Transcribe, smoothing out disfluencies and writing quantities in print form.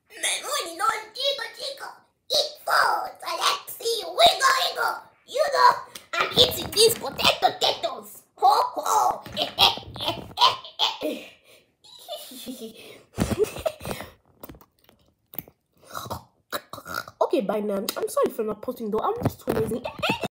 My money don't jiggle. Eat food. So let's see. Wiggle. You know, I'm eating these potatoes. Ho ho. Okay, bye now. I'm sorry for not posting though. I'm just too lazy.